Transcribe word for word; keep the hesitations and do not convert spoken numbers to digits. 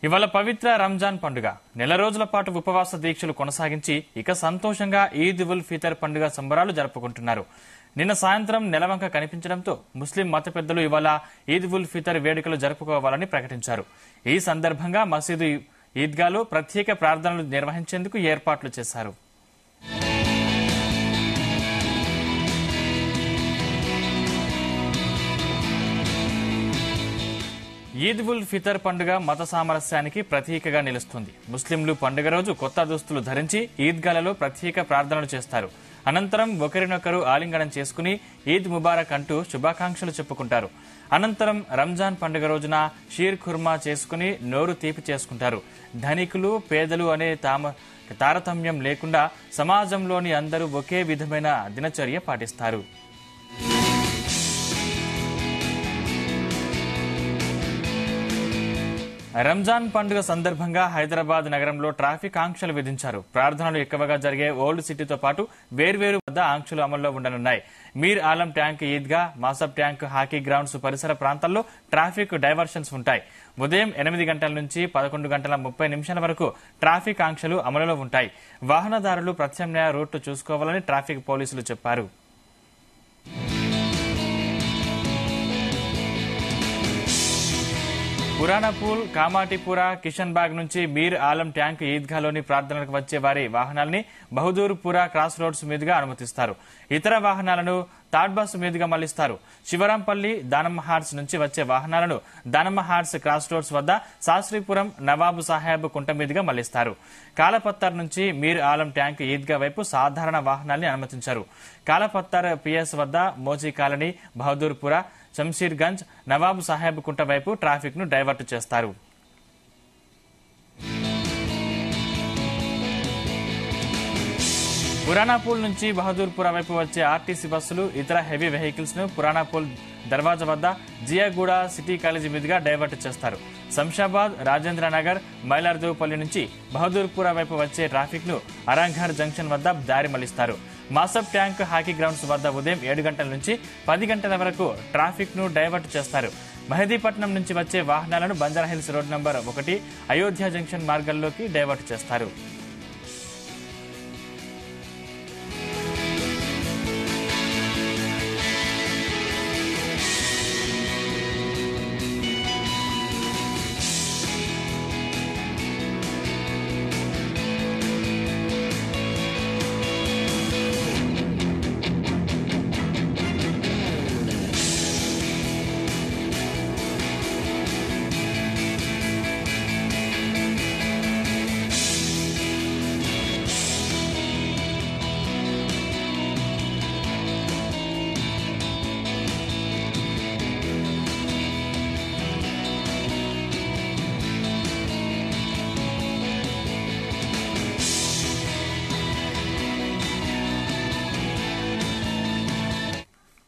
ఇవాళ పవిత్ర రంజాన్ పండుగ నెల రోజుల పాటు ఉపవాస దీక్షలు కొనసాగించి ఇక సంతోషంగా ఈద్ ఉల్ ఫితర్ పండుగ సంబరాలు జరుపుకుంటున్నారు. నిన్న సాయంత్రం నెలవంక కనిపించడంతో ముస్లిం మత పెద్దలు ఇవాళ ఈద్ ఉల్ ఫితర్ వేడుకలు జరుపుకోవాలని ప్రకటించారు. ఈ సందర్భంగా మసీదు ఈద్గాలో ప్రత్యేక ప్రార్థనలు నిర్వహించేందుకు ఏర్పాట్లు చేశారు. ఈద్ ఉల్ ఫితర్ పండుగ మత సామరస్యానికి ప్రతీకగా నిలుస్తుంది. ముస్లింలు పండుగ రోజు కొత్త దుస్తులు ధరించి ఈద్గాలలో ప్రత్యేక ప్రార్థనలు చేస్తారు. అనంతరం ఒకరినొకరు ఆలింగనం చేసుకుని ఈద్ ముబారక్ అంటూ శుభాకాంక్షలు చెప్పుకుంటారు. అనంతరం రంజాన్ పండుగ రోజున షీర్ ఖుర్మా చేసుకుని నోరు తీపి చేసుకుంటారు. ధనికులు పేదలు అనే తామ తారతమ్యం లేకుండా సమాజంలోని అందరూ ఒకే విధమైన దినచర్య పాటిస్తారు. రంజాన్ పండుగ సందర్భంగా హైదరాబాద్ నగరంలో ట్రాఫిక్ ఆంక్షలు విధించారు. ప్రార్థనలు ఎక్కువగా జరిగే ఓల్డ్ సిటీతో పాటు వేర్వేరు వద్ద ఆంక్షలు అమల్లో ఉండనున్నాయి. Mir Alam tank Eidgah, Masab tank, hockey grounds పరిసర ప్రాంతాల్లో ట్రాఫిక్ డైవర్షన్స్ ఉంటాయి. ఉదయం ఎనిమిది గంటల నుంచి పదకొండు గంటల ముప్పై నిమిషాల వరకు ట్రాఫిక్ ఆంక్షలు అమలులో ఉంటాయి. వాహనదారులు ప్రత్యామ్నాయ రూట్లు చూసుకోవాలని ట్రాఫిక్ పోలీసులు చెప్పారు. పురాణపూల్, కామాటిపుర, కిషన్ బాగ్ నుంచి మీర్ ఆలం ట్యాంక్ ఈద్గాలోని ప్రార్థనలకు వచ్చే వారి వాహనాలని బహదూర్పుర క్రాస్ రోడ్స్ మీదుగా అనుమతిస్తారు. ఇతర వాహనాలను థర్డ్ బస్ మీదుగా మళ్లిస్తారు. శివరాంపల్లి, దానమ్మ హార్ట్స్ నుంచి వచ్చే వాహనాలను దానమ్మ హార్ట్స్ క్రాస్ రోడ్స్ వద్ద శాస్త్రీపురం, నవాబు సాహెబ్ కుంట మీదుగా మళ్లిస్తారు. కాలపత్తర్ నుంచి మీర్ ఆలం ట్యాంక్ ఈద్గా వైపు సాధారణ వాహనాల్ని అనుమతించారు. కాలపత్తర్ పిఎస్ వద్ద మోజీ కాలనీ, బహదూర్పుర, శంషీర్ గంజ్, నవాబు సాహెబ్ కుంట వైపు ట్రాఫిక్ ను డైవర్ట్ చేస్తారు. పురాణాపూల్ నుంచి బహదూర్పుర వైపు వచ్చే ఆర్టీసీ బస్సులు, ఇతర హెవీ వెహికల్స్ ను పురాణాపూల్ దర్వాజా వద్ద జియాగూడ సిటీ కాలేజీ మీదుగా డైవర్ట్ చేస్తారు. శంషాబాద్, రాజేంద్ర నగర్, మైలార్దేవ్పల్లి నుంచి బహదూర్పుర వైపు వచ్చే ట్రాఫిక్ ను అరంఘర్ జంక్షన్ వద్ద దారి మళ్లిస్తారు. మాసబ్ ట్యాంక్, హాకీ గ్రౌండ్స్ వద్ద ఉదయం ఏడు గంటల నుంచి పది గంటల వరకు ట్రాఫిక్ ను డైవర్ట్ చేస్తారు. మెహదీపట్నం నుంచి వచ్చే వాహనాలను బంజారాహిల్స్ రోడ్ నంబర్ ఒకటి, అయోధ్య జంక్షన్ మార్గాల్లోకి డైవర్ట్ చేస్తారు.